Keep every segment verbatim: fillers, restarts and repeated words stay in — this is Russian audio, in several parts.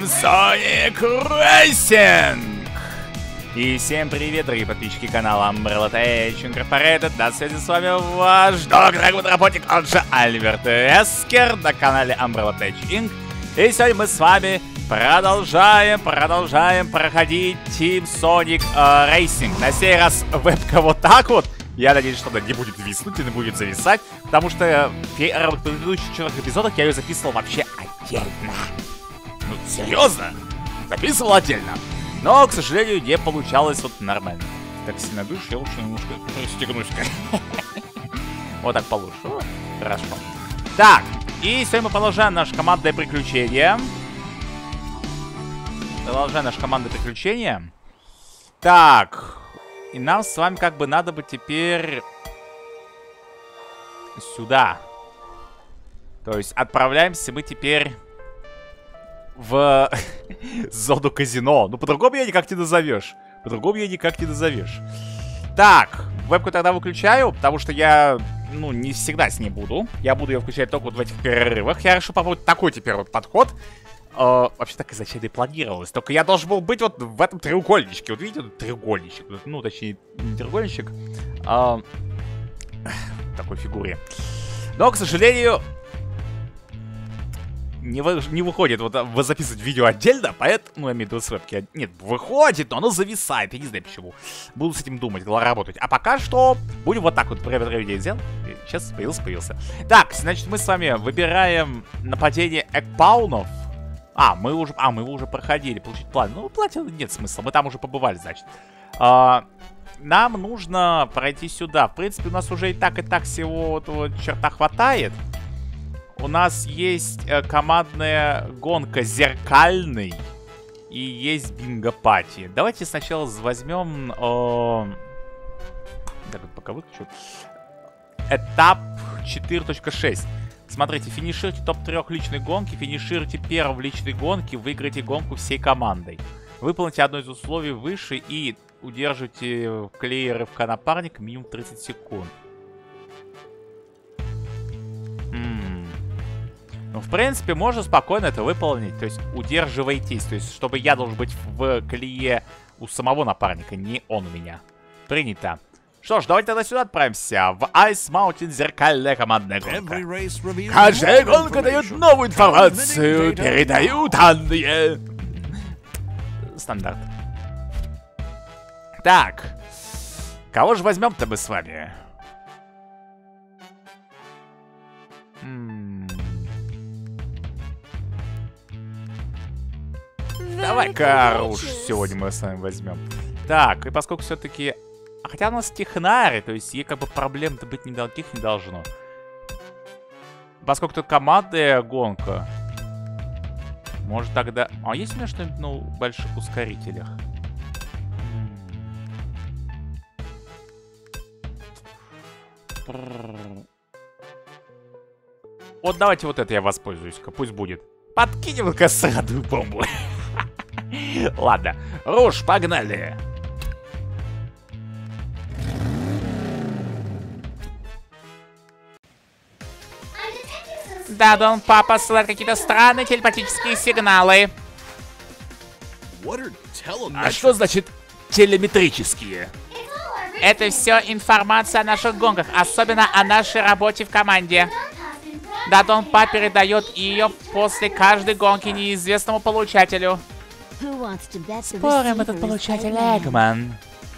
Sonic Racing! И всем привет, дорогие подписчики канала Umbrella Tech Incorporated. На связи с вами ваш доктор работник, он же Альберт Эскер на канале Umbrella Tech Incorporated. И сегодня мы с вами продолжаем, продолжаем проходить Team Sonic uh, Racing. На сей раз вебка вот так вот. Я надеюсь, что она не будет виснуть и не будет зависать, потому что в предыдущих четырех эпизодах я ее записывал вообще отдельно. Ну, серьезно? Записывал отдельно. Но, к сожалению, не получалось вот нормально. Так сильно душ, я лучше немножко пристегнусь-ка. Вот так получше. Хорошо. Так, и сегодня мы продолжаем наше командное приключение. Продолжаем наше командное приключение. Так... И нам с вами как бы надо бы теперь сюда. То есть отправляемся мы теперь в зону казино. Ну, по-другому ее никак не назовешь. По-другому ее никак не назовешь. Так, вебку тогда выключаю, потому что я, ну, не всегда с ней буду. Я буду ее включать только вот в этих перерывах. Я решил попробовать такой теперь вот подход. Uh, вообще так изначально и планировалось. Только я должен был быть вот в этом треугольничке. Вот видите, тут треугольничек. Ну, точнее, не треугольничек. А... В такой фигуре. Но, к сожалению, не, вы... не выходит вот записывать видео отдельно. Поэтому, я имею в виду с вебки. Нет, выходит, но оно зависает. Я не знаю почему. Буду с этим думать, работать. А пока что будем вот так вот проведение сделать. Сейчас появился, появился. Так, значит, мы с вами выбираем нападение экпаунов. А, мы уже, а, мы его уже проходили, получить план. Ну, платил нет смысла, мы там уже побывали, значит. А, нам нужно пройти сюда. В принципе, у нас уже и так, и так всего этого черта хватает. У нас есть э, командная гонка зеркальный. И есть бинго-пати. Давайте сначала возьмем... Э, так, пока выключу. Этап четыре точка шесть. Смотрите, финишируйте топ три личной гонки, финишируйте первым в личной гонке, выиграйте гонку всей командой. Выполните одно из условий выше и удержите клей рывка напарника минимум тридцать секунд. М-м. Ну, в принципе, можно спокойно это выполнить, то есть удерживайтесь, то есть чтобы я должен быть в клее у самого напарника, не он у меня. Принято. Что ж, давайте тогда сюда отправимся. В Ice Mountain зеркальная командная гонка. Каждая гонка дает новую информацию. Передаю данные. Стандарт. Так. Кого же возьмем-то мы с вами? М-м. Давай-ка уж сегодня мы с вами возьмем. Так, и поскольку все-таки... Хотя у нас технари, то есть ей как бы проблем-то быть никаких не должно. Поскольку тут командная гонка. Может тогда... А есть у меня что-нибудь на больших ускорителях? Вот давайте вот это я воспользуюсь-ка, пусть будет. Подкинем-ка сраную бомбу. Ладно, Руш, погнали. Да, Дон Папа посылает какие-то странные телепатические сигналы. А что значит телеметрические? Это все информация о наших гонках, особенно о нашей работе в команде. Да, Дон Папа передает ее после каждой гонки неизвестному получателю. Спорим, этот получатель Эгман.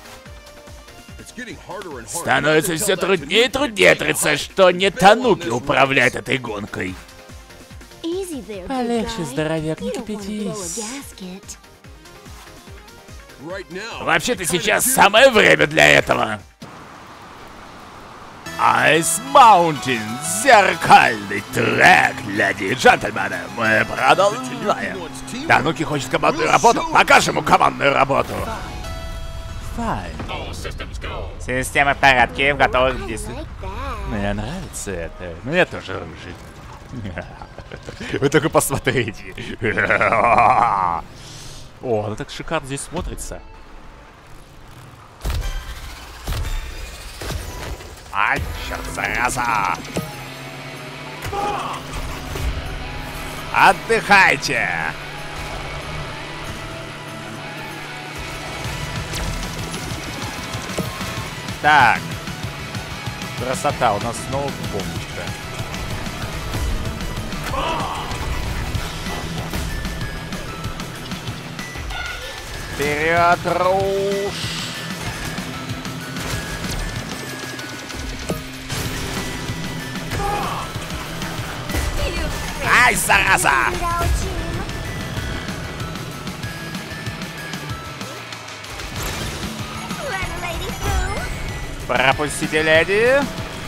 Становится все труднее и труднее отрицать, что не Тануки управляет этой гонкой. Полегче, здоровяк, не кипятись. Вообще-то сейчас самое время для этого. Ice Mountain, зеркальный трек, леди и джентльмены, мы продолжаем. Тануки хочет командную работу, покажем ему командную работу. Система в порядке, в готовых действиях. Мне нравится это. Ну я тоже рыжий. Вы только посмотрите. О, она так шикарно здесь смотрится. Ай, черт, зараза! Отдыхайте! Так. Красота, у нас снова бомбочка. Вперед, Руш! Ай, зараза! Пропустите, леди.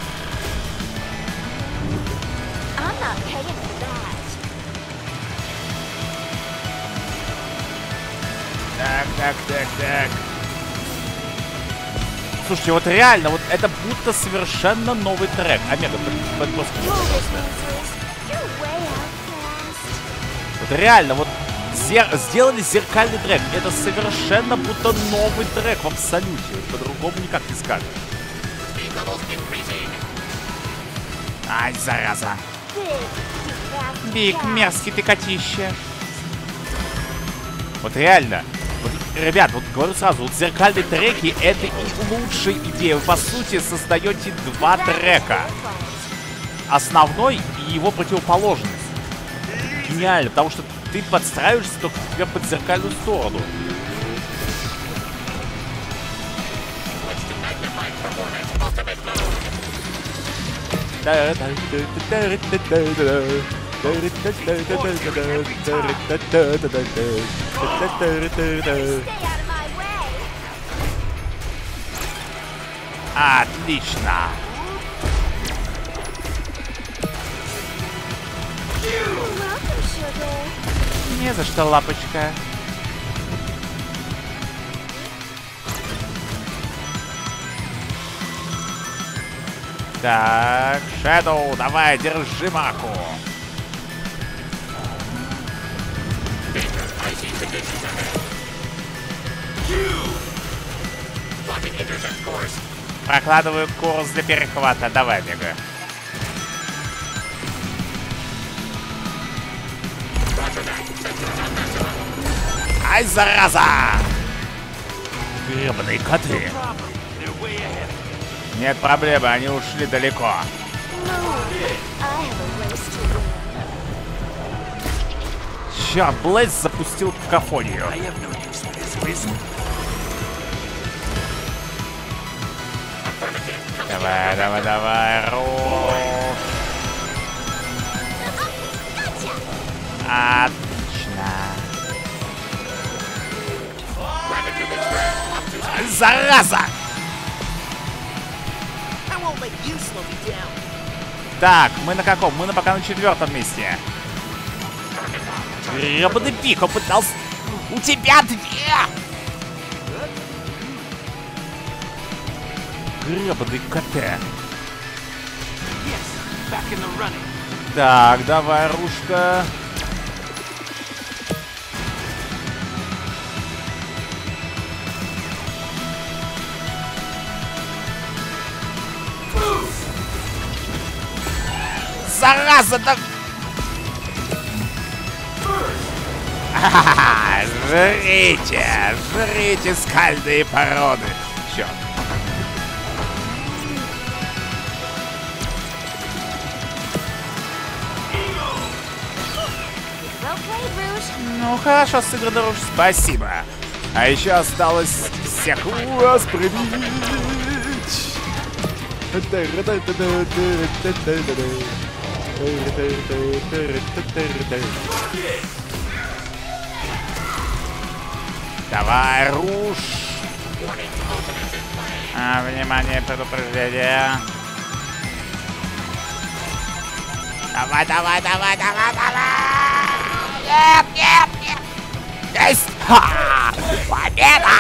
Так, так, так, так. Слушайте, вот реально, вот это будто совершенно новый трек. Омега, подпуск. Вот реально, вот зер... сделали зеркальный трек. Это совершенно будто новый трек в абсолюте. По-другому никак не скажешь. Ай, зараза. Биг, мерзкий ты котище. Вот реально. Вот, ребят, вот говорю сразу, вот зеркальные треки — это и лучшая идея. Вы, по сути, создаете два трека. Основной и его противоположность. Гениально, потому что ты подстраиваешься только тебя под зеркальную сторону. Отлично. Не за что, лапочка. Так, Shadow, давай, держи марку. Прокладываю курс для перехвата. Давай, бегай. Ай, зараза! Гребаные коты. Нет проблемы, они ушли далеко. Черт, Блэйз запустил какофонию. Давай, давай, давай, Руш. Отлично. Зараза! Так, мы на каком? Мы на пока на четвертом месте. Гребаный пик, он пытался... У тебя две! Гребаный коты. Так, давай, Рушка. Зараза, да... Жрите, жрите скальные породы. Черт. Ну, хорошо сыграно, Руш, спасибо. А еще осталось всех вас прибить. Давай, Руш. А, внимание, предупреждение. Давай, давай, давай, давай, давай. Нет, нет, нет. Есть. Ха! Победа!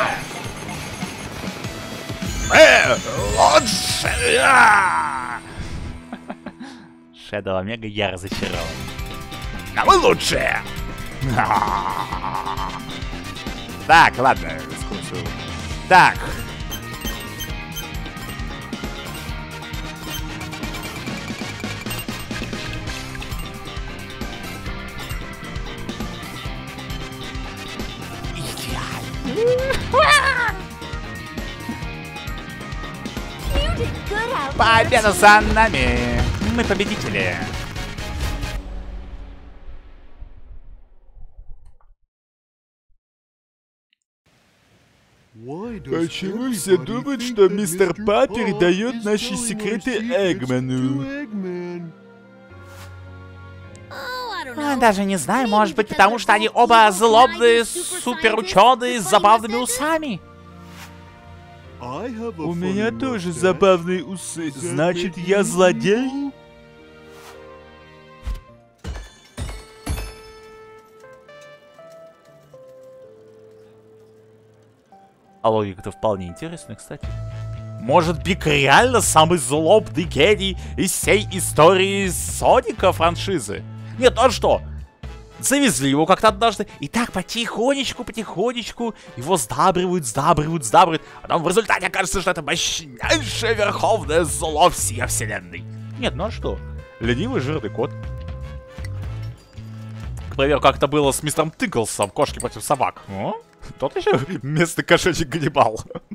Мы лучшие! Shadow Омега, я разочарован. А мы лучшие! Так, ладно, скучу. Так. Победа за нами! Мы победители! Почему все думают, что мистер Па передает наши секреты Эгману? Даже не знаю, может быть, потому что они оба злобные суперученые с забавными усами. У меня тоже забавные усы. Значит, я злодей? А логика-то вполне интересная, кстати. Может, Биг реально самый злобный гений из всей истории Соника франшизы? Нет, ну а что? Завезли его как-то однажды, и так потихонечку, потихонечку его сдабривают, сдабривают, сдабривают. А там в результате окажется, что это мощнейшее верховное зло всей вселенной. Нет, ну а что? Ленивый жирный кот. К примеру, как это было с мистером Тыклсом, кошки против собак. О? Тот еще местный кошачий Ганнибал.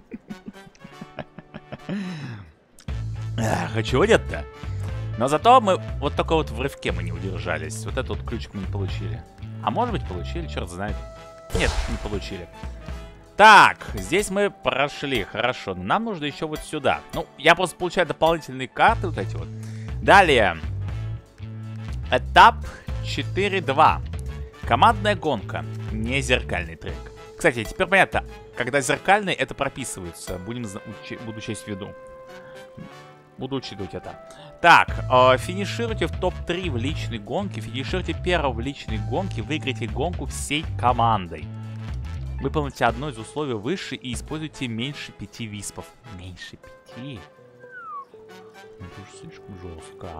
Эх, а чего нет-то? Но зато мы вот только вот в рывке мы не удержались. Вот этот вот ключик мы не получили. А может быть получили, черт знает. Нет, не получили. Так, здесь мы прошли, хорошо. Но нам нужно еще вот сюда. Ну, я просто получаю дополнительные карты вот эти вот. Далее. Этап четыре два. Командная гонка. Не зеркальный трек. Кстати, теперь понятно, когда зеркальный, это прописывается. Будем учи буду учесть в виду. Буду учитывать это. Так, э, финишируйте в топ три в личной гонке. Финишируйте первым в личной гонке. Выиграйте гонку всей командой. Выполните одно из условий выше и используйте меньше пяти виспов. Меньше пяти? Это уж слишком жестко.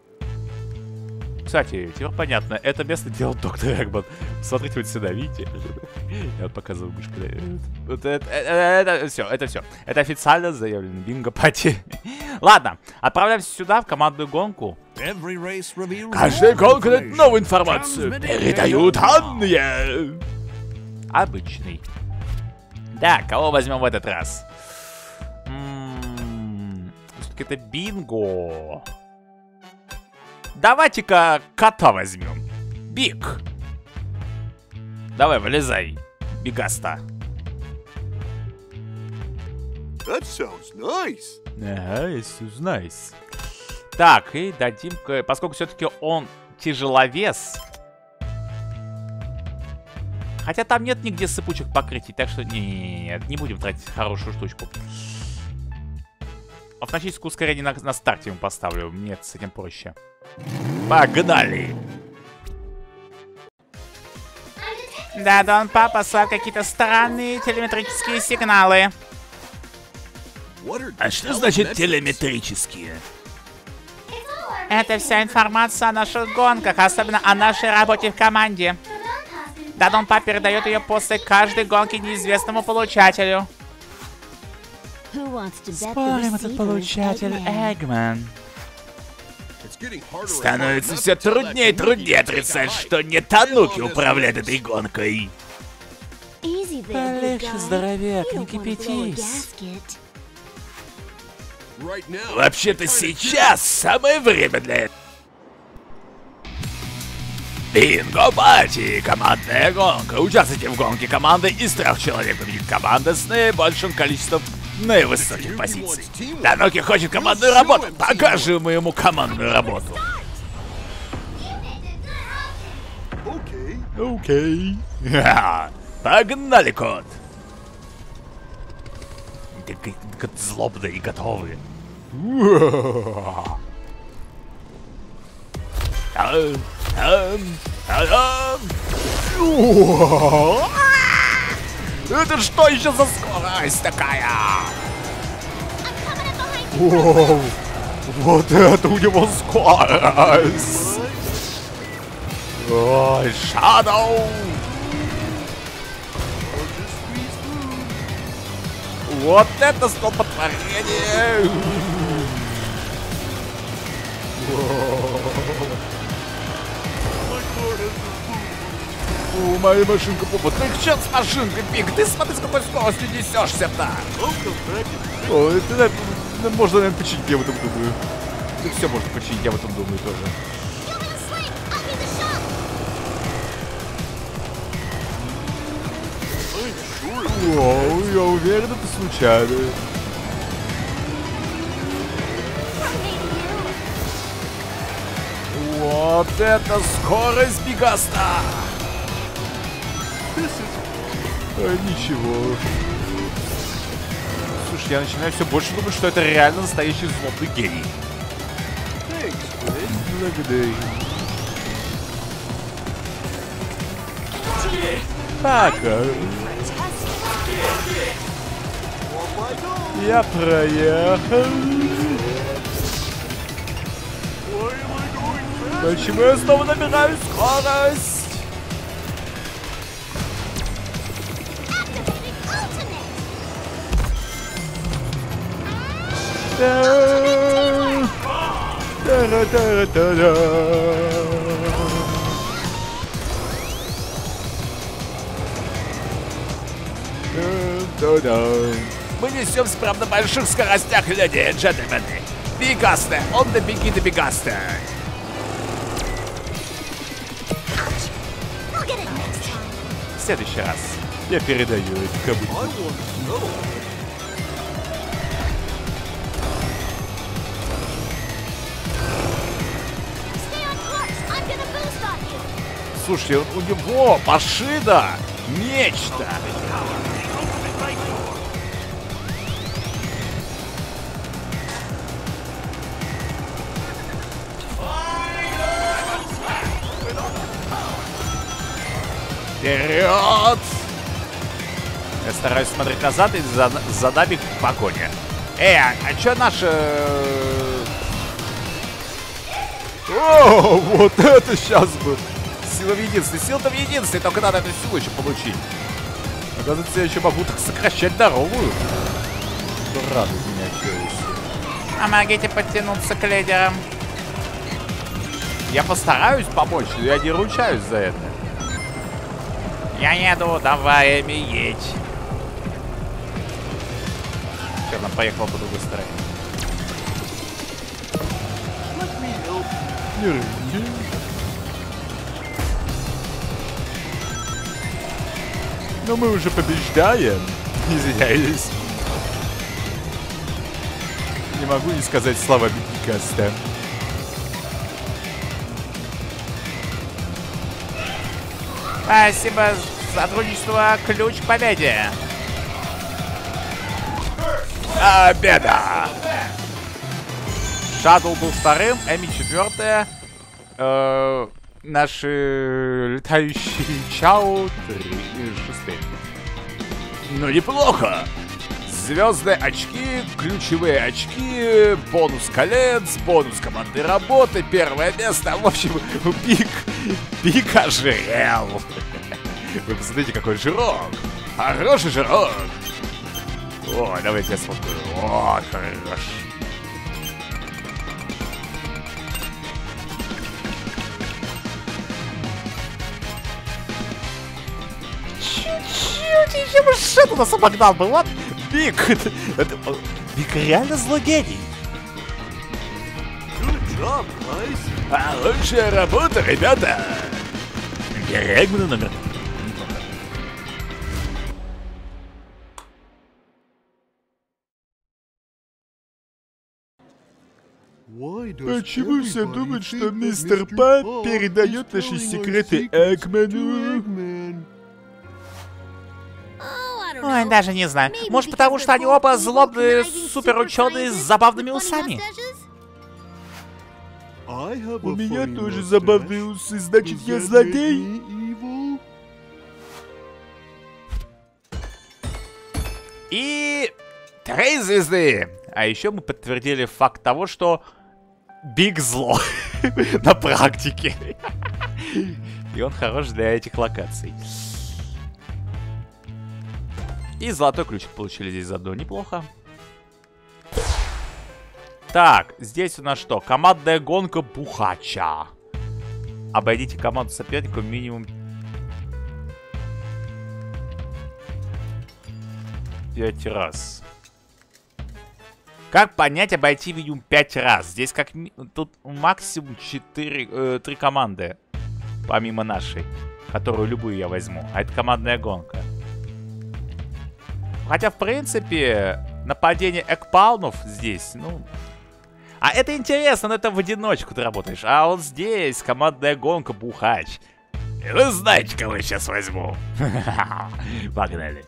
Кстати, теперь понятно, это место делал доктор Эгман. Смотрите вот сюда, видите? Я вот показываю мышкой. Вот это, это, это все, это все. Это официально заявлено. Бинго-пати. Ладно, отправляемся сюда, в командную гонку. Каждая гонка дает новую информацию. Передают данные. Обычный. Да, кого возьмем в этот раз? Все-таки это бинго. Давайте-ка кота возьмем. Биг. Давай, вылезай. Бигаста. That sounds nice. Ага, it's nice. Так, и дадим... Поскольку все-таки он тяжеловес. Хотя там нет нигде сыпучих покрытий, так что... Не-не-не, не будем тратить хорошую штучку. Автоматическое ускорение на, на старте ему поставлю. Нет, с этим проще. Погнали! Да, Дон Па послал какие-то странные телеметрические сигналы. А что значит телеметрические? Это вся информация о наших гонках, особенно о нашей работе в команде. Да, Дон Па передает ее после каждой гонки неизвестному получателю. Спорим, этот получатель Эгман. Становится все труднее и труднее отрицать, что не Тануки управляет этой гонкой. Полегче, здоровяк, не кипятись. Вообще-то сейчас самое время для этого. Бинго-пати! Командная гонка. Участвуйте в гонке команды. Из трех человек победит команда с наибольшим количеством наивысоких позиций. Тануки хочет командную работу. Покажем ему командную работу. Окей. Okay. Погнали, кот. Как злобные и готовые. Это что еще за скорость такая? Воу, вот это у него скорость! Ой, Shadow! Вот это столпотворение! О, моя машинка попа. Ты к чёрт с машинкой, Биг? Ты смотри, с какой скоростью несешься-то! О, это... Ну, можно, наверное, починить, я в этом думаю. Ну, все можно починить, я в этом думаю тоже. Воу, я уверен, это случайно. Вот это скорость Бигаста! А, ничего. Слушай, я начинаю все больше думать, что это реально настоящий злобный гений. Благодарю. Так. Я проехал. Почему я снова набираю скорость? Мы несемся прямо на больших скоростях, леди и джентльмены. Бигасте, он да беги до Бигасте. В следующий раз я передаю эти кабуки. Слушай, у него машина нечто. Вперед! Я стараюсь смотреть назад и за, за нами погоня. Эй, а, а чё наши... О, вот это сейчас бы! Сила в единстве. Сила-то в единстве, только надо эту силу еще получить. Оказывается, я еще могу так сокращать дорогу. Радует меня все. Помогите подтянуться к лидерам. Я постараюсь помочь, но я не ручаюсь за это. Я еду, давай, Эми, едь. Все, нам поехал по другой стороне. Но мы уже побеждаем. Извиняюсь. Не могу не сказать слова Биггаста. Спасибо за сотрудничество. Ключ к победе. Победа! Шаттл был вторым, Эми четвертая. Э, наши летающие Чао шестые. Ну неплохо. Звездные очки, ключевые очки, бонус колец, бонус команды работы, первое место. В общем, пик, пик ожирел. Вы посмотрите, какой жирок. Хороший жирок. О, давайте я смотрю. О, хорош. Чуть-чуть еще бы шит у нас обогнал бы, ладно? Биг, это, это, Биг реально злой гений. А лучшая работа, ребята. Регмана номер. Почему все думают, что мистер Пан передает наши секреты Эгману? Ой, даже не знаю. Может, потому что они оба злобные суперученые с забавными усами? У меня тоже забавные усы, значит, я злодей? И три звезды. А еще мы подтвердили факт того, что Биг зло на практике. И он хорош для этих локаций. И золотой ключик получили здесь заодно. Неплохо. Так, здесь у нас что? Командная гонка Бухача. Обойдите команду соперника минимум пять раз. Как понять, обойти минимум пять раз? Здесь как ми... тут максимум четыре, э, три команды. Помимо нашей. Которую любую я возьму. А это командная гонка. Хотя, в принципе, нападение экпалмов здесь, ну... А это интересно, но это в одиночку ты работаешь. А вот здесь командная гонка, бухач. И вы знаете, кого я сейчас возьму? Погнали.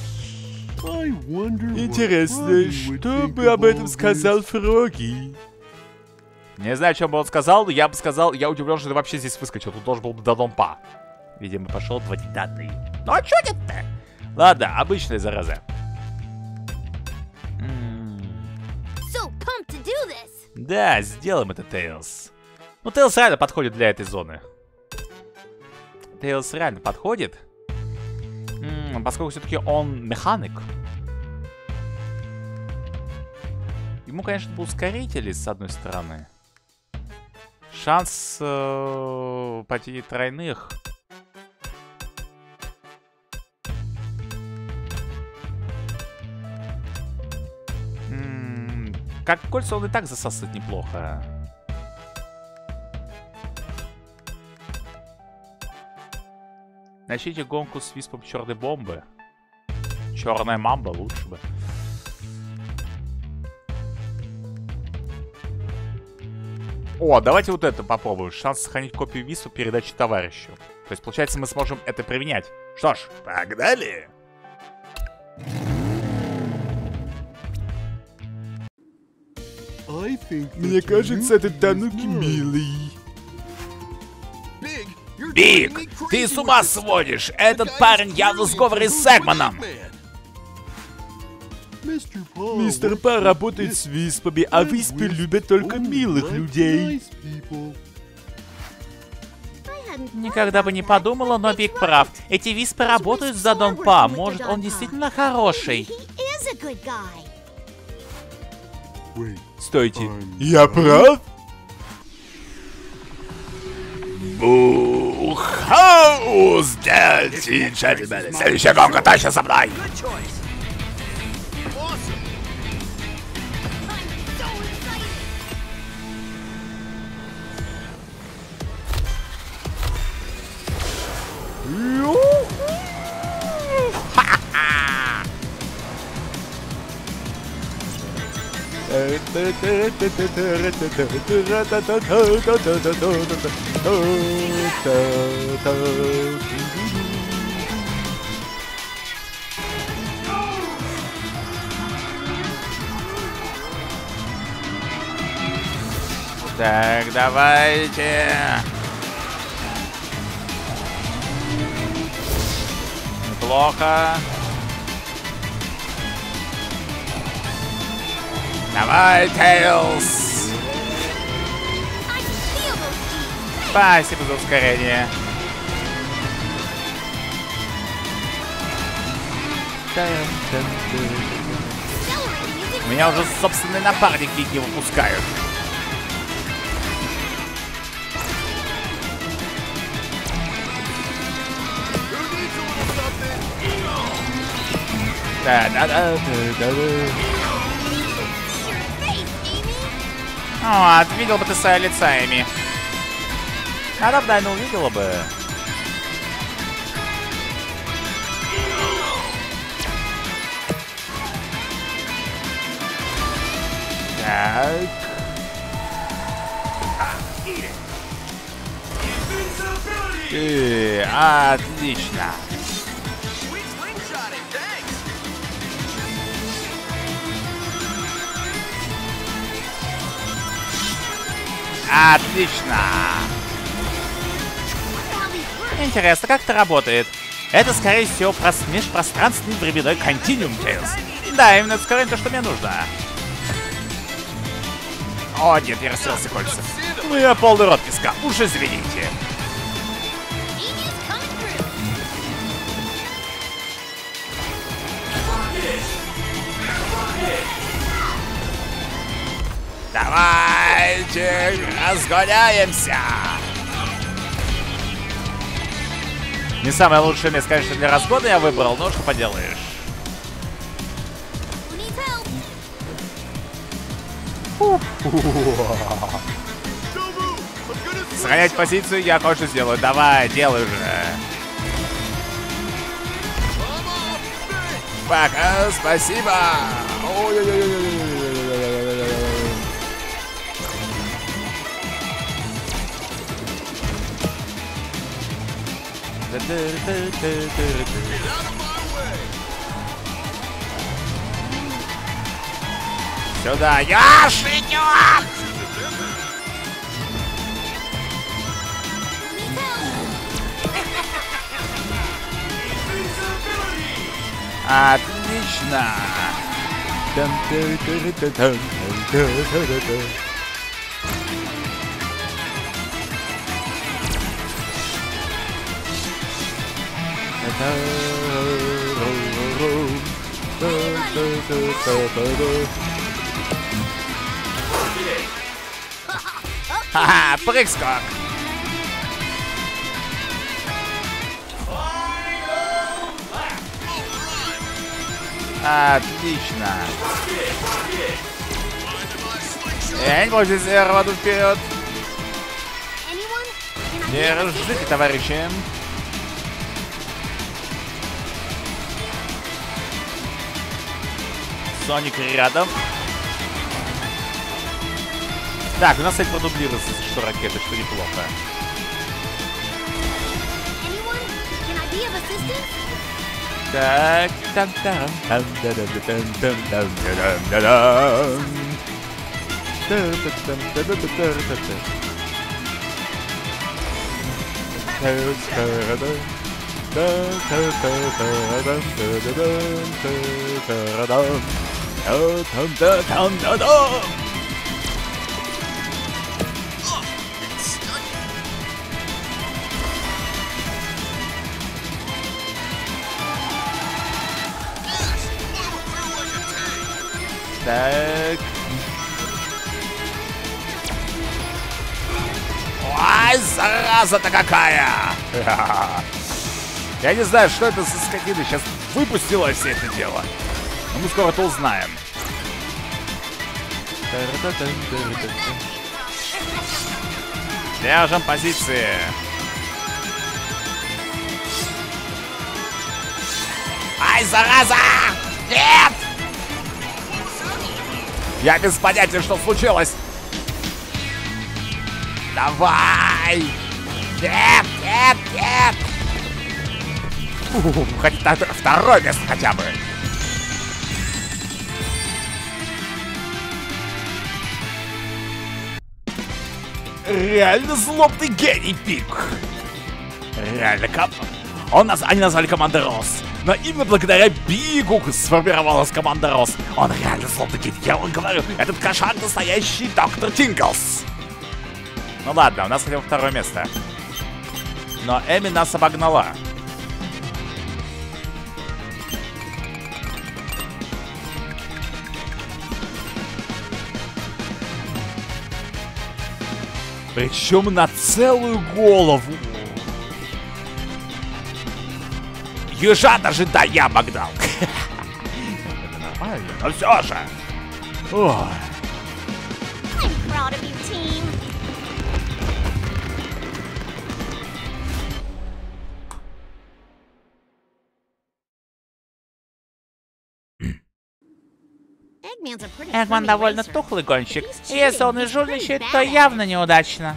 Интересно, что бы об этом сказал Фроги? Не знаю, что бы он сказал, но я бы сказал, я удивлен, что ты вообще здесь выскочил. Тут должен был бы до домпа. Видимо, пошел вводить данные. Ну а что это-то? Ладно, обычная зараза. So pumped to do this. Да, сделаем это, Тейлз. Ну, Тейлз реально подходит для этой зоны. Тейлз реально подходит. М-м, поскольку все-таки он механик. Ему, конечно, был ускорители, с одной стороны. Шанс э, потери тройных. М-м, как кольца он и так засасывает неплохо. Начните гонку с виспом черной бомбы. Черная мамба лучше бы. О, давайте вот это попробуем. Шанс сохранить копию виспа передачи товарищу. То есть, получается, мы сможем это применять. Что ж, погнали! Мне кажется, этот Тануки милый. Биг, ты с ума сводишь! Этот парень явно в сговоре с Сегманом! Мистер Па работает с виспами, а виспы любят только милых людей. Никогда бы не подумала, но Биг прав. Эти виспы работают за Дон Па. Может, он действительно хороший. Стойте, я прав? Бухау, сделайте, джентльмены! Следующая гонка точно со мной! Так, давайте. Неплохо. Давай, Тейлз! Спасибо за ускорение. Меня уже собственные напарники не выпускают. Да-да-да-да-да. О, отвидел бы ты свое лица, Эми. А давно не увидела бы. Так. И, отлично. Отлично. Интересно, как это работает? Это, скорее всего, прос... межпространственный временной континуум, Тейлз. Да, именно это скорее то, что мне нужно. О, нет, я растерялся кольца. Ну я полный рот песка, уж извините. Давайте разгоняемся! Не самое лучшее место, конечно, для разгона я выбрал, но что поделаешь. Сохранять позицию, я кое-что сделаю. Давай, делай уже. Пока, спасибо. Сюда, я шитёк! Отлично! Ха-ха, прыг-скок! Отлично! Я не могу здесь рвану вперед! Держите, товарищи! Соник рядом. Так, у нас, кстати, продублируется, что ракеты, что неплохо. Так, там там там там там там там там там там. Так. Ой, зараза-то какая! Я не знаю, что это за скотина сейчас выпустила все это дело. Но мы скоро это узнаем. Держим позиции. Ай, зараза! Нет! Я без понятия, что случилось. Давай! Нет, нет, нет! Фу, хоть второе место хотя бы. Реально злобный гений, Пик. Реально, ком... Он наз... Они назвали командой Рос. Но именно благодаря Бигу сформировалась команда Рос. Он реально злобный гений. Я вам говорю, этот кошак настоящий доктор Тинглс. Ну ладно, у нас хотя бы второе место. Но Эми нас обогнала. Причем на целую голову. Ежа даже да я обогнал. Это нормально, но все же. Ой. Эгман довольно тухлый гонщик. Если он и жульничает, то явно неудачно.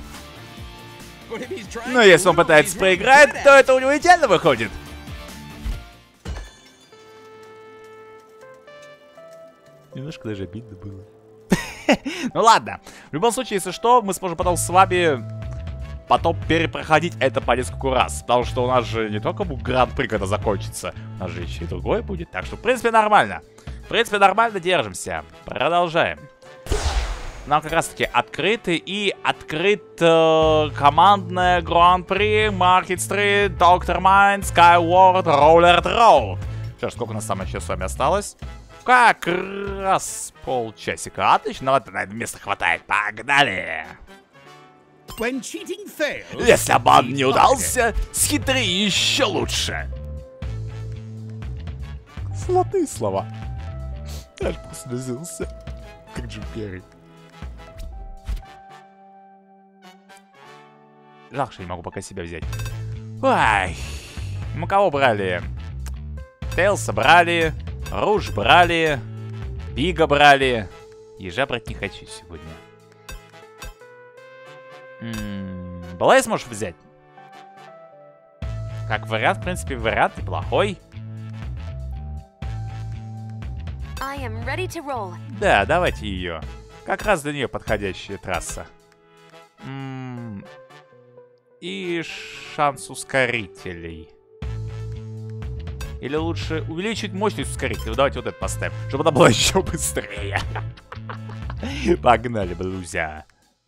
Но если он пытается проиграть, то это у него идеально выходит. Немножко даже обидно было. Ну ладно. В любом случае, если что, мы сможем потом с вами потом перепроходить это по нескольку раз. Потому что у нас же не только гран-при когда закончится, у нас же еще и другое будет. Так что, в принципе, нормально. В принципе, нормально держимся. Продолжаем. Нам как раз таки открыты и открыт э, командное гран-при, Маркет Стрит, Доктор Майн, Skyward, Roller Row. Что ж, сколько у нас самое сейчас с вами осталось? Как раз полчасика. Отлично, вот на это место хватает. Погнали! Если обман не удался, схитри еще лучше. Золотые слова. Я аж прослезился, как Джим Керри. Жалко, что не могу пока себя взять. Ой. Мы кого брали? Тейлса брали. Руж брали. Бига брали. Ежа брать не хочу сегодня. М-м, Блейз можешь взять? Как вариант, в принципе, вариант неплохой. I am ready to roll. Да, давайте ее. Как раз для нее подходящая трасса. М-м, И шанс ускорителей. Или лучше увеличить мощность ускорителей. Давайте вот это поставим, чтобы она была еще быстрее. Погнали, блузя.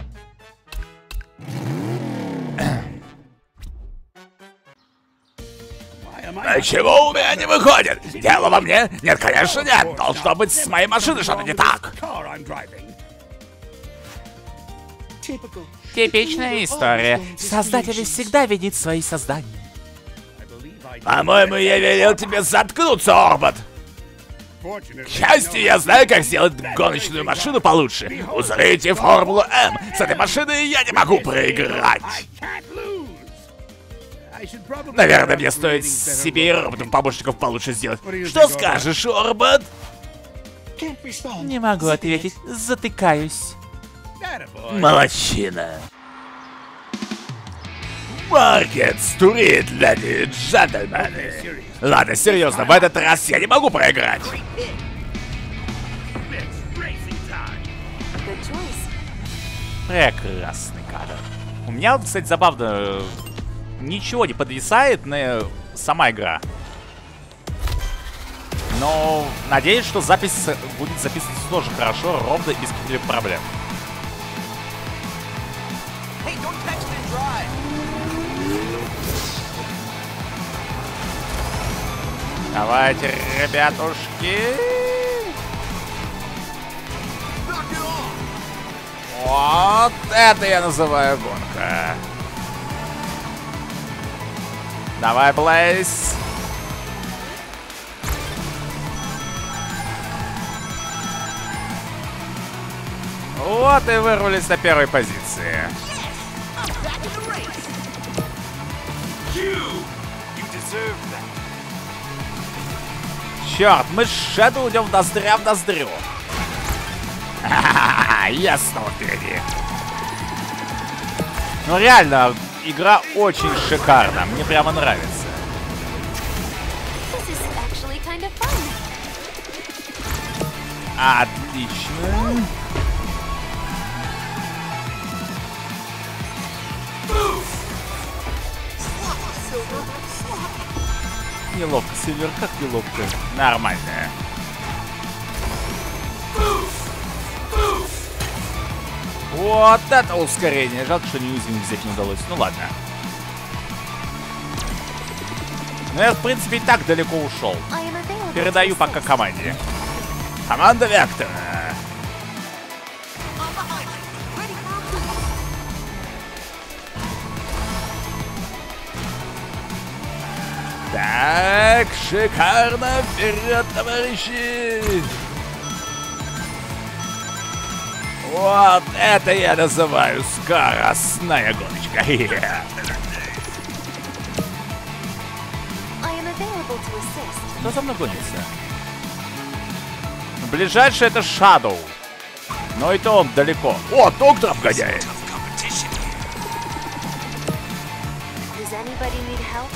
А чего у меня не выходит? Дело во мне? Нет, конечно, нет. Должно быть с моей машиной что-то не так. Типичная история. Создатель всегда видит свои создания. По-моему, я велел тебе заткнуться, Орбот. К счастью, я знаю, как сделать гоночную машину получше. Узрите Формулу М. С этой машиной я не могу проиграть. Наверное, мне стоит себе и роботов-помощников получше сделать. Что скажешь, Орбот? Не могу ответить, затыкаюсь. Молодчина. Маркет, стурит, леди, джентльмены. Ладно, серьезно, в этот раз я не могу проиграть. Good choice. Прекрасный кадр. У меня, вот, кстати, забавно, ничего не подвисает на сама игра. Но надеюсь, что запись будет записываться тоже хорошо, ровно, без каких-либо проблем. Давайте, ребятушки. Вот это я называю гонка. Давай, Блейз. Вот и вырвались на первой позиции. Черт, мы с Шэдоу идем ноздря в ноздрю. Ха-ха-ха, я снова впереди. Ну реально, игра очень шикарна. Мне прямо нравится. This is actually kind of fun. Отлично. Неловко, Сильвер, как неловко. Нормально. Вот это ускорение. Жалко, что неуязвимых взять не удалось. Ну ладно. Ну я, в принципе, и так далеко ушел. I am available. Передаю пока команде. Команда Вектора. Так, шикарно. Вперед, товарищи. Вот это я называю скоростная гоночка. I am available to assist. Кто за мной гонится? Ближайший это Shadow. Но и то он далеко. О, доктор обгоняет. Does anybody need help?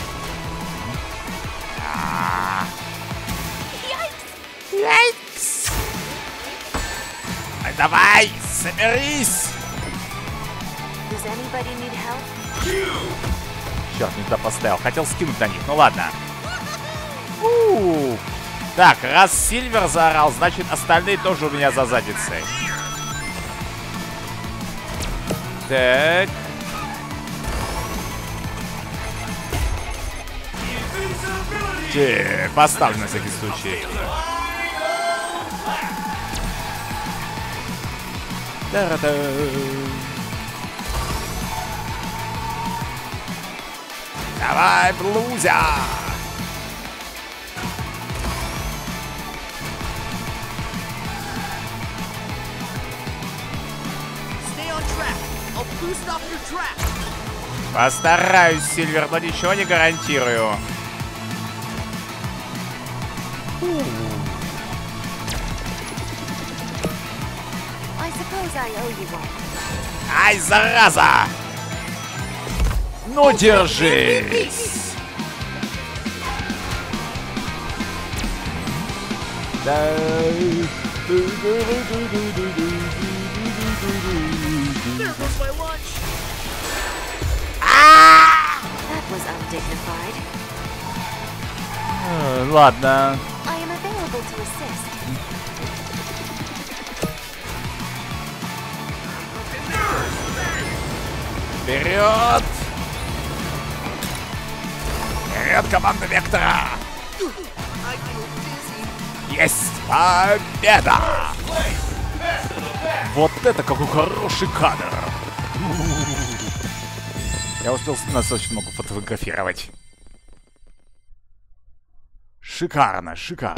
Яйкс! Ай, давай, соберись! Does anybody need help? Черт, не туда поставил. Хотел скинуть на них. Ну ладно. У-у-у. Так, раз Сильвер заорал, значит остальные тоже у меня за задницей. Так. Так, поставлю на всякий случай. Та-ра-та. Давай, Блузя! Постараюсь, Сильвер, но ничего не гарантирую. I suppose I owe you one. Ай, зараза! Ну, держись! That was undignified. Э, Ладно. I am available to assist. Вперед! Вперед, команда Вектора! Есть победа! Вот это какой хороший кадр! Я успел достаточно много фотографировать. Шикарно, шикарно.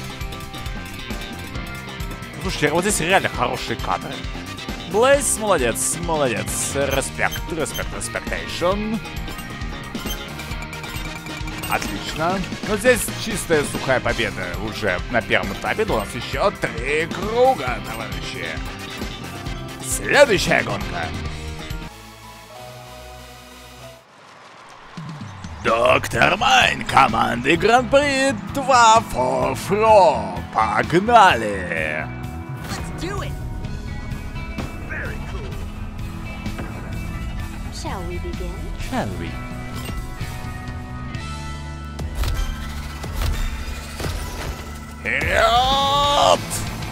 Слушайте, вот здесь реально хорошие кадры. Блейз, молодец, молодец. Респект, респект, респектейшн. Отлично. Но здесь чистая сухая победа уже на первом этапе. У нас еще три круга, товарищи. Следующая гонка. Доктор Майн команды Гран-при два for Fro. Погнали! Shall we begin? Shall we? Вперед!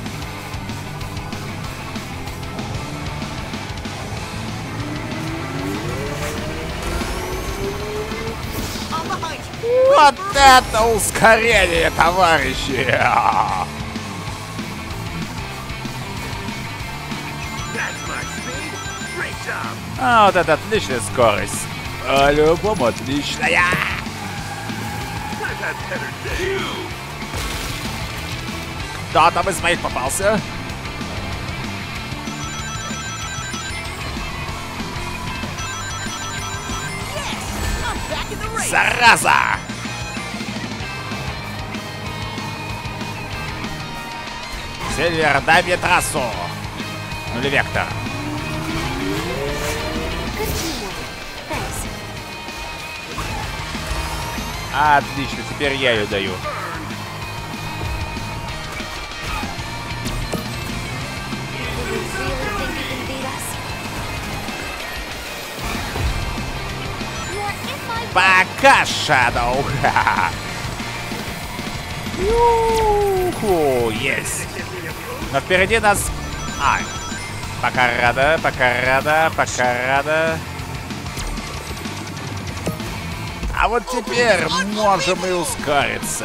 Вот это ускорение, товарищи! А, вот это отличная скорость. По-любому отличная. Кто там из моих попался? Зараза! Сильвер, дай мне трассу. Ну или Вектор. Good teamwork. Thanks. Отлично, теперь я ее даю. Do you really think you can beat us? You're in my Пока, Shadow. Юху, есть. Но впереди нас... А, пока рада, пока рада, пока рада. А вот теперь можем и ускориться.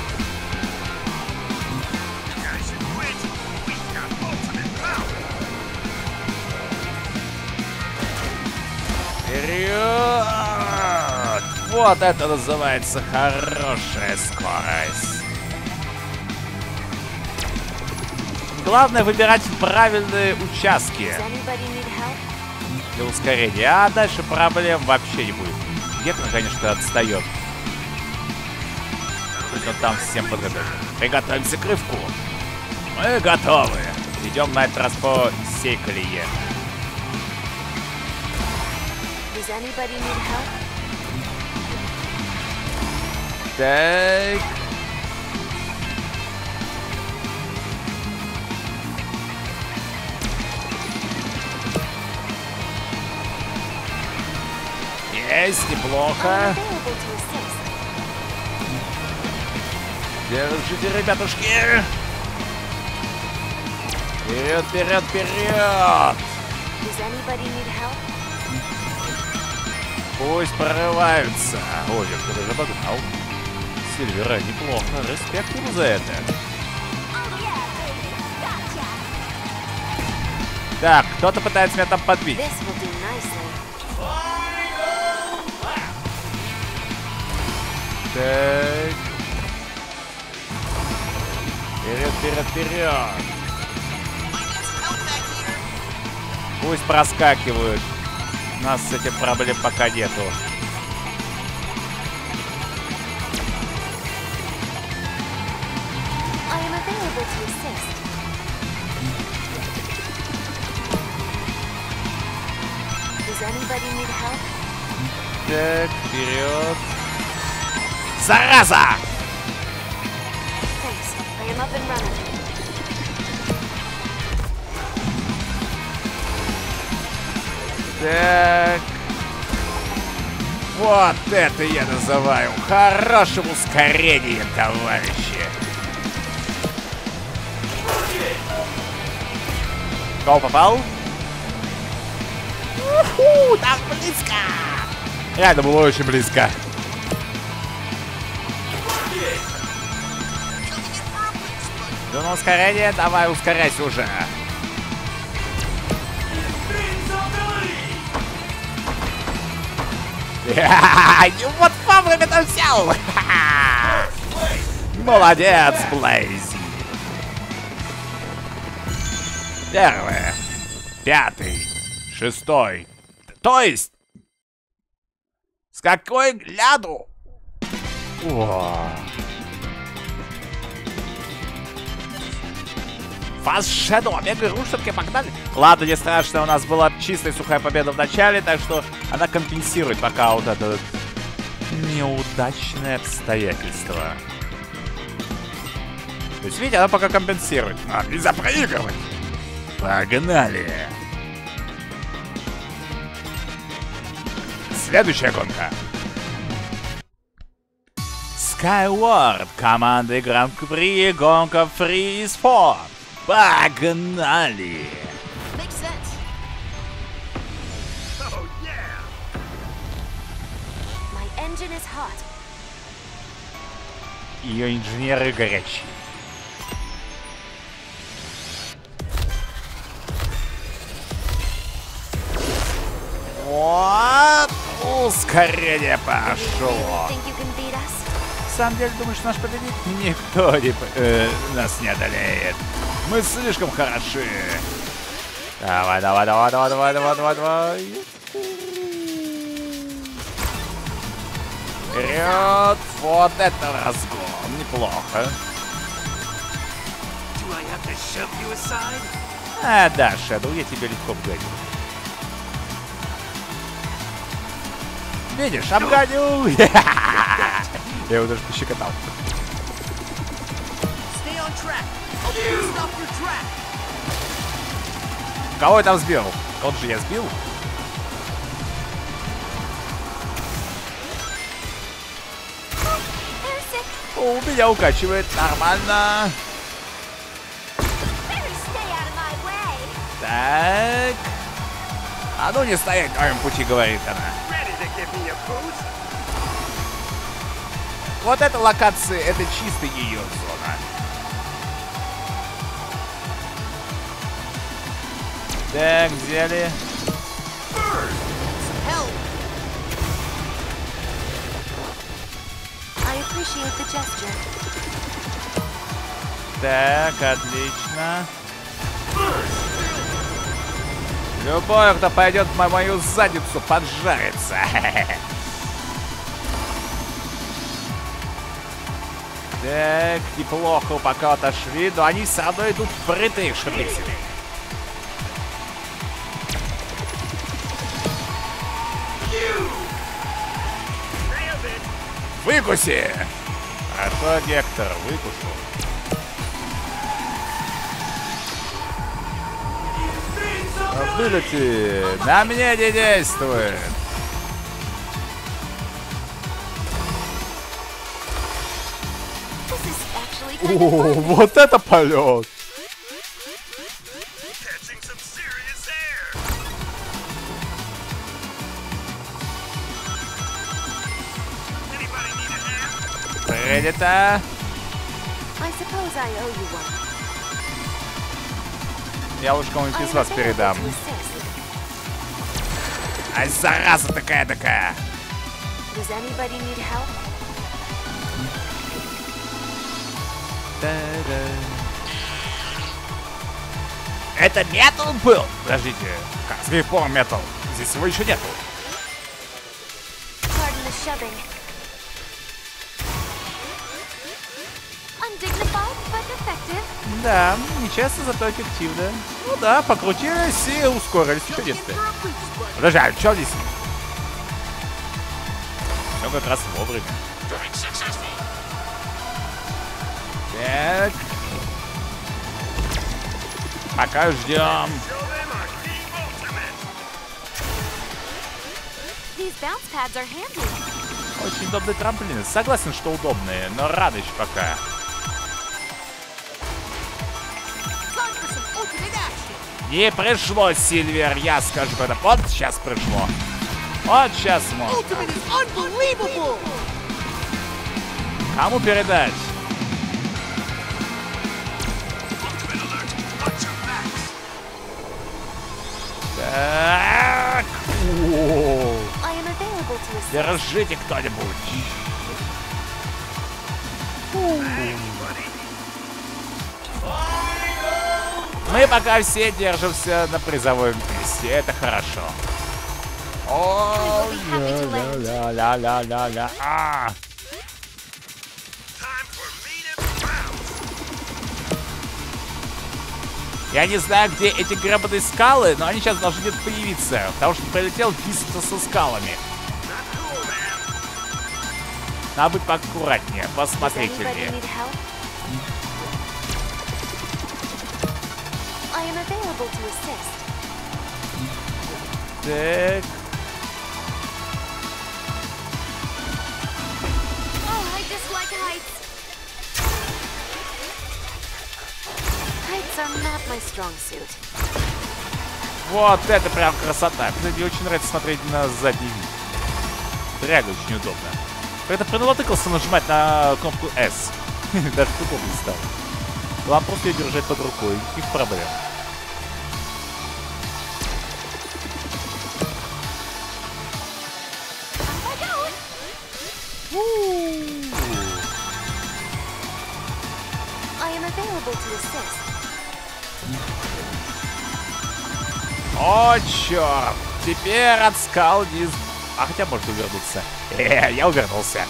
Вперед! Вот это называется хорошая скорость. Главное выбирать правильные участки Does anybody need help? для ускорения, а дальше проблем вообще не будет. Гектор, конечно, отстает. Пусть он там всем подготовит. Приготовимся к рывку. Мы готовы. Идем на этот раз по всей колее. Does anybody need help? Так. Есть, I'm неплохо. available to assist. Держите, ребятушки. Вперед, вперед, вперед. Does anybody need help? Пусть прорываются. Ой, я даже обогнал. Сильвера, неплохо. Респект ему за это. Так, кто-то пытается меня там подбить. This will do nicely. Так. Вперед, вперед, вперед. Пусть проскакивают. У нас с этим проблем пока нету. I am available to assist. Does anybody need help? Так, вперед. Зараза! Thanks. I am up and running. Так. Вот это я называю хорошим ускорением, товарищи. Кого попал? Уху, так близко! Реально было очень близко. Да ну ускорение, давай ускоряйся уже. Вот вовремя там взял! Молодец, Блейзи! Первый, пятый, шестой. То есть... С какой гляду? О. Фаст Shadow, Омега Руш все-таки погнали. Ладно, не страшно, у нас была чистая сухая победа в начале, так что она компенсирует пока вот это вот неудачное обстоятельство. То есть, видите, она пока компенсирует. А, нельзя проигрывать. Погнали. Следующая гонка. Skyward, команда Гран-при, гонка Free Sport. Погнали! Makes sense. My engine is hot. Ее инженеры горячие. Вот! Ускорение пошло. Think you can beat us? На самом деле, думаешь, наш победит? Никто не, э, нас не одолеет. Мы слишком хороши. Давай, давай, давай, давай, давай, давай, давай, давай. Вперед! Вот это разгон. Неплохо. А, да, Шэдоу, я тебе легко вгоню. Видишь, обгоню! Я его даже пощекотал. Кого я там сбил? Кого же я сбил? О, меня укачивает. Нормально. Так. А ну не стоять на моем пути, говорит она. Вот эта локация, это чисто ее зона. Так, взяли. Так, отлично. Любой, кто пойдет в мою задницу, поджарится. Так, неплохо пока отошли, но они все равно идут впритык шприцами. Выкуси! Хорошо, Гектор, выкушу. Вылети! На мне не действует! О, вот это полет! Принято! Я лучше кому-нибудь из вас передам. Ай, зараза такая-такая! Это метал был? Подождите, как с каких пор метал? здесь его еще нету. Pardon the shoving. Undignified, but effective. Да, нечасто, зато эффективно. Ну да, покрутились и ускорились. Что нет-то? Подожди, а что здесь? Все как раз вовремя. Так. Пока ждем. These bounce pads are handy. Очень удобные трамплины. Согласен, что удобные, но рано еще пока. Time for some ultimate action. Не пришло, Сильвер, я скажу, когда вот сейчас пришло. Вот сейчас можно. Ultimate is unbelievable. Кому передать? Так. О, I am available to assist. держите кто-нибудь. Мы пока все держимся на призовом месте. Это хорошо. О, I will be happy to land. ля-ля-ля-ля-ля. А. Я не знаю, где эти гребаные скалы, но они сейчас должны где-то появиться, потому что прилетел биться со скалами. Надо быть поаккуратнее, Does anybody посмотрительнее. need help? I am available to assist. Так. Oh, I dislike heights. Heights are not my strong suit. Вот это прям красота. Мне очень нравится смотреть на задний вид. Реально очень удобно. Когда принатыкался нажимать на кнопку S. Даже удобно стало. Главное просто ее держать под рукой. Никаких проблем. I am available to assist. О, черт! Теперь от скал не... А хотя может увернуться. Э, я увернулся.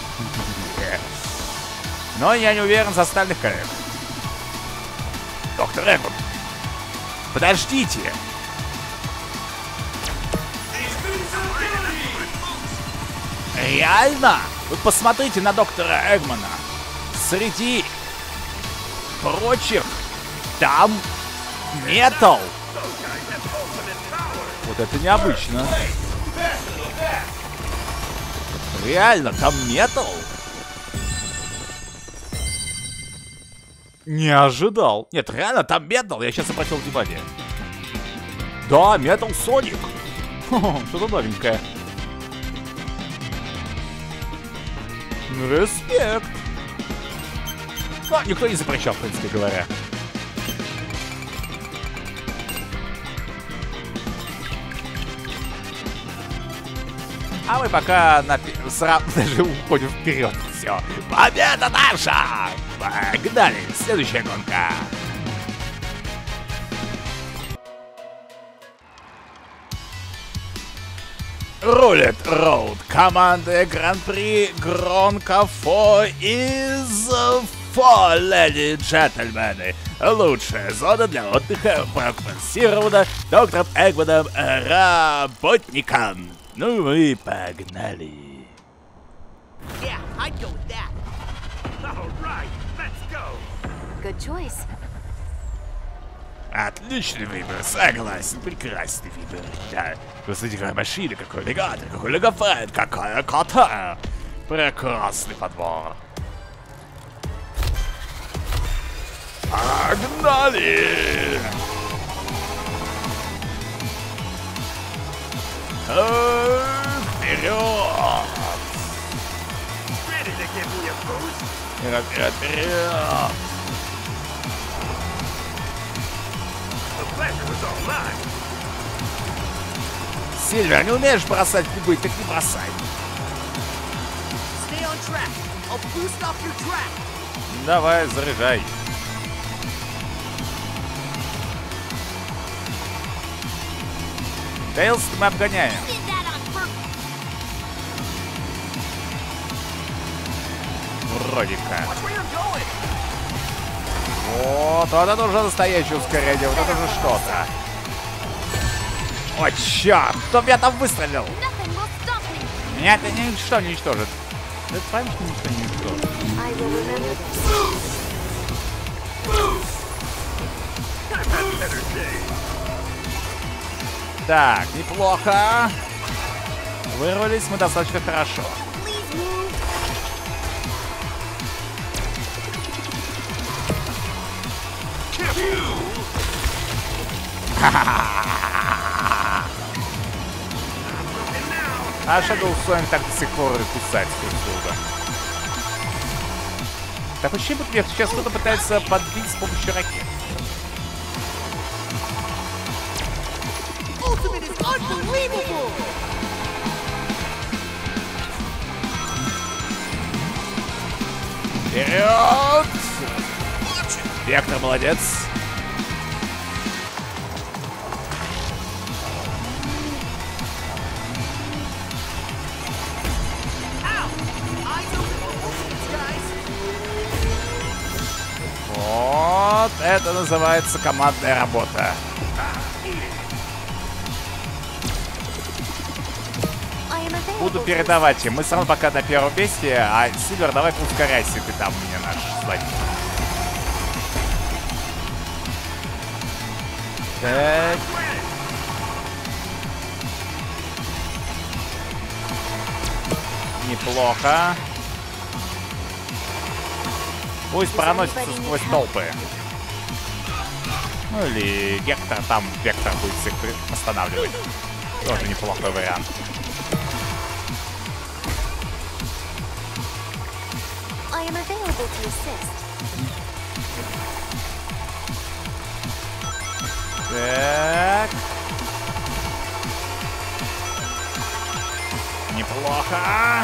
Но я не уверен за остальных коллег. Доктор Эгман, подождите! Реально? Вы посмотрите на доктора Эгмана. Среди прочих там металл. Вот это необычно. Реально, там металл? Не ожидал. Нет, реально, там металл. Я сейчас обратил внимание. Да, металл Соник. Что-то новенькое. Респект. Ну, никто не запрещал, в принципе говоря. А мы пока на... сразу даже уходим вперед. Все. Победа наша! Погнали! Следующая гонка. Рулет Роуд. Команда Гран-при Гронка фо из фо, леди и джентльмены. Лучшая зона для отдыха проконсирована доктором Эгманом работником. Ну мы погнали. Yeah, I'd go with that. All right, let's go. Good choice. Отличный выбор, согласен, прекрасный выбор. Да, посмотрите, какая машина, какой аллигатор, какой логофрейд, какая кота. Прекрасный подбор. Погнали! Вперед! Ready to give me a boost? Вперед, вперед, вперед! The pleasure was all mine. Сильвер, не умеешь бросать кубы, так не бросай. Stay on track. I'll boost off your track. Давай, заряжай. Тейлз мы обгоняем. Вроде как. Вот, вот это уже настоящее ускорение, вот это же что-то. О, черт, кто меня там выстрелил? Меня это ничто не уничтожит. Это правильно, что ничто не уничтожит. Так, неплохо. Вырвались мы достаточно хорошо. А Shadow Sonic так до сих пор кусать друг друга. Так вообще будто сейчас кто-то пытается подбить с помощью ракет. Вперед! Вектор молодец. Вот это называется командная работа. Буду передавать им. Мы сразу пока на первом месте, а Сильвер, давай ускоряйся, ты там мне наш слайд. Так. Неплохо. Пусть проносится сквозь толпы. Ну или Гектор, там Вектор будет всех останавливать. Тоже неплохой вариант. Так. Неплохо.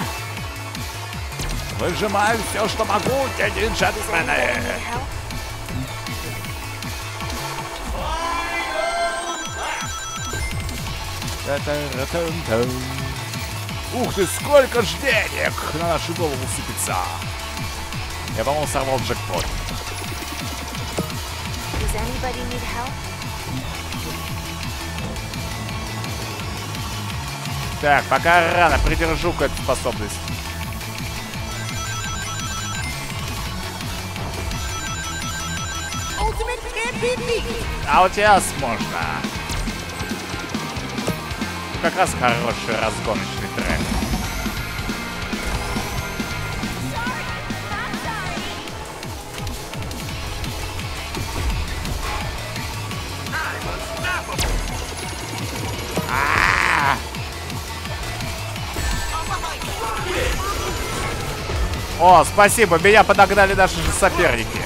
Выжимаю все, что могу, дядя джентльмены. Ух ты, сколько ж денег на нашу голову сыпется. Я, по-моему, сорвал джекпот. Так, пока рано, придержу-ка эту способность. А у тебя можно. Как раз хороший разгоночный трек. А-а-а! О, спасибо, меня подогнали наши же соперники.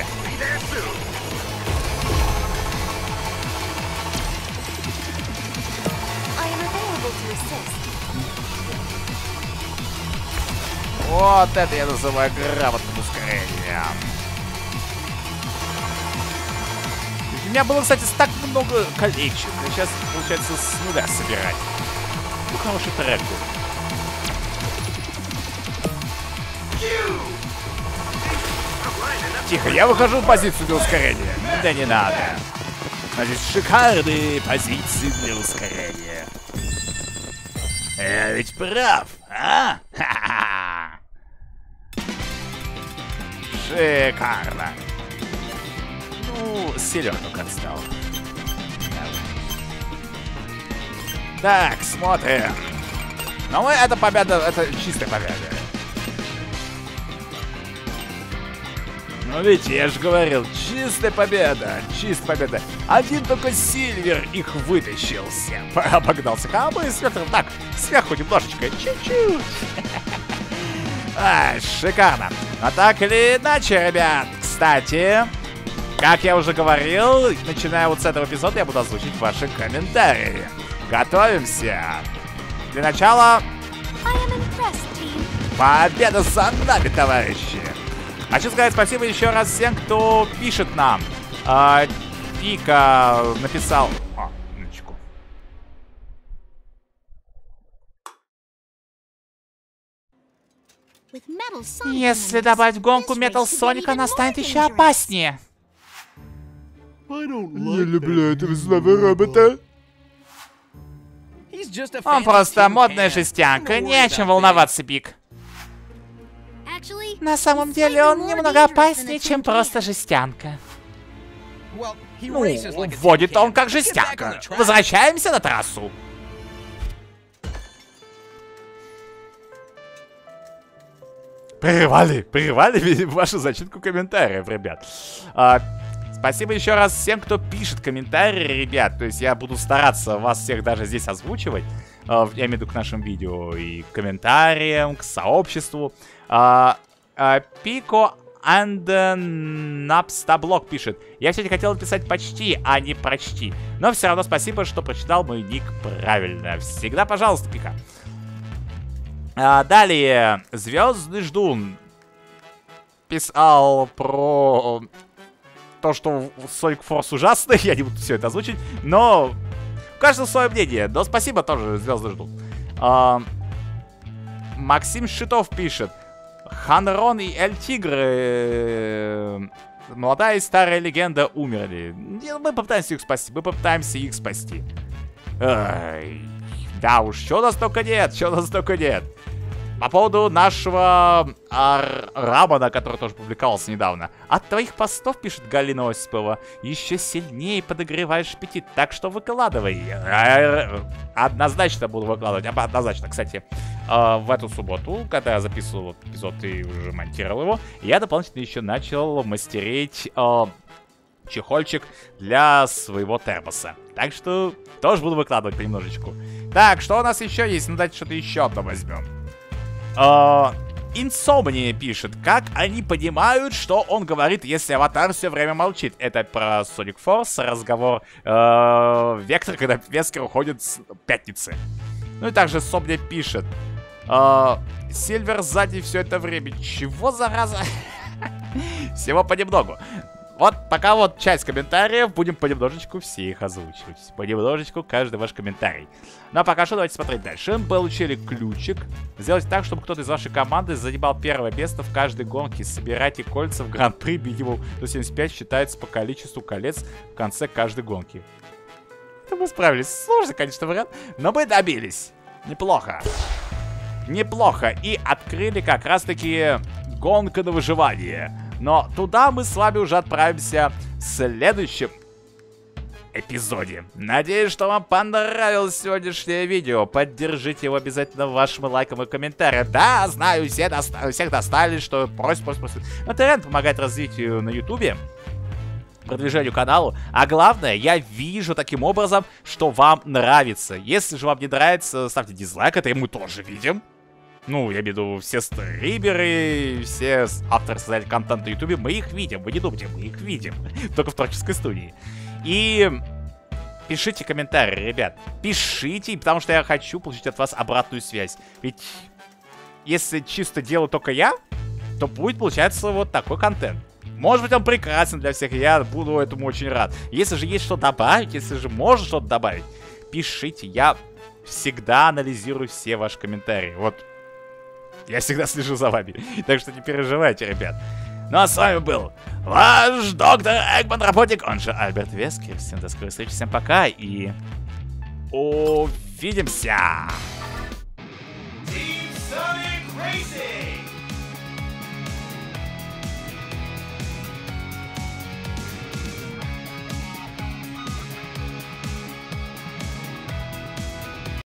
Вот это я называю грамотным ускорением. У меня было, кстати, так много колечек. Сейчас, получается, с нуля собирать. Ну, хороший трек был. Тихо, я выхожу в позицию для ускорения. Да не надо. Значит, шикарные позиции для ускорения. Я ведь прав, а? Ха-ха-ха. Шикарно. Ну, Сильвер только отстал. Так, смотрим. Но мы, это победа, это чистая победа. Ну, видите, я же говорил, чистая победа, чистая победа. Один только Сильвер их вытащился. Обогнался. А мы с Ветром так, сверху немножечко, чуть-чуть. Ай, шикарно. А так или иначе, ребят, кстати, как я уже говорил, начиная вот с этого эпизода, я буду озвучить ваши комментарии. Готовимся. Для начала... Победа за нами, товарищи. Хочу сказать спасибо еще раз всем, кто пишет нам. А, Вика написал... О, минуточку. Если добавить гонку Metal Sonic, она станет еще опаснее. Не люблю этого злого робота. Он просто модная жестянка, не о чем волноваться, Пик. На самом деле он немного опаснее, чем просто жестянка. Ну, вводит он как жестянка. Возвращаемся на трассу. Прервали, прервали вашу зачитку комментариев, ребят. А, спасибо еще раз всем, кто пишет комментарии, ребят. То есть я буду стараться вас всех даже здесь озвучивать. А, я имею в виду к нашим видео и к комментариям, к сообществу. А, а, Пико Анденапстаблок пишет: я все-таки хотел написать почти, а не прочти. Но все равно спасибо, что прочитал мой ник правильно. Всегда пожалуйста, Пика. А, далее, Звездный Ждун писал про то, что Sonic Force ужасный. Я не буду все это озвучить, но у каждого свое мнение. Но спасибо тоже, Звездный Ждун. А, Максим Шитов пишет: Ханрон и Эль Тигры, молодая и старая легенда, умерли. Мы попытаемся их спасти, мы попытаемся их спасти. Ай, да уж, чё нас только нет, чё нас только нет. По поводу нашего Ар Рамана, который тоже публиковался недавно. От твоих постов, пишет Галина Осипова, еще сильнее подогреваешь аппетит, так что выкладывай. Однозначно буду выкладывать, однозначно. Кстати, в эту субботу, когда я записывал эпизод и уже монтировал его, я дополнительно еще начал мастерить чехольчик для своего термоса. Так что тоже буду выкладывать понемножечку. Так, что у нас еще есть? Ну, давайте что-то еще одно возьмем. Insomnia пишет: как они понимают, что он говорит, если аватар все время молчит? Это про Sonic Force, разговор э, Вектор, когда Вескер уходит с пятницы. Ну и также Собня пишет: Сильвер сзади все это время. Чего, зараза? Всего понемногу. Вот пока вот часть комментариев, будем понемножечку все их озвучивать. Понемножечку каждый ваш комментарий. Ну а пока что давайте смотреть дальше. Мы получили ключик. Сделать так, чтобы кто-то из вашей команды занимал первое место в каждой гонке. Собирайте кольца в Гран-при минимум до семьдесят пять считается по количеству колец в конце каждой гонки. Это мы справились. Сложный, конечно, вариант, но мы добились. Неплохо. Неплохо. И открыли как раз-таки гонку на выживание. Но туда мы с вами уже отправимся в следующем эпизоде. Надеюсь, что вам понравилось сегодняшнее видео. Поддержите его обязательно вашим лайком и комментарием. Да, знаю, все доста всех достали, что просят, просят, просят. Но это реально помогает развитию на ютубе, продвижению каналу. А главное, я вижу таким образом, что вам нравится. Если же вам не нравится, ставьте дизлайк, это и мы тоже видим. Ну, я имею в виду, все стримеры, все авторы создателей контента на ютубе, мы их видим, вы не думайте, мы их видим. Только в творческой студии. И пишите комментарии, ребят. Пишите, потому что я хочу получить от вас обратную связь. Ведь если чисто делаю только я, то будет получаться вот такой контент. Может быть, он прекрасен для всех, я буду этому очень рад. Если же есть что добавить, если же можно что-то добавить, пишите. Я всегда анализирую все ваши комментарии. Вот. Я всегда слежу за вами. Так что не переживайте, ребят. Ну а с вами был ваш доктор Эгман Работник, он же Альберт Вескер. Всем до скорой встречи, всем пока и увидимся! Team Sonic Racing!